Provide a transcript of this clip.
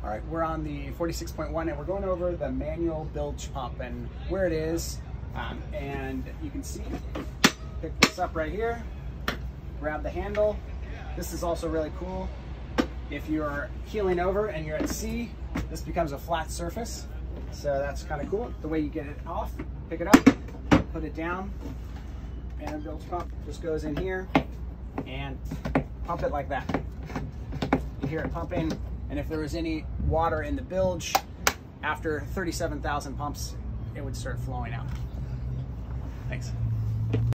All right, we're on the 46.1 and we're going over the manual bilge pump and where it is. And you can see, pick this up right here, grab the handle. This is also really cool. If you're keeling over and you're at sea, this becomes a flat surface. So that's kind of cool. The way you get it off, pick it up, put it down, and the bilge pump just goes in here and pump it like that. You hear it pumping, and if there was any water in the bilge, after 37,000 pumps, it would start flowing out. Thanks.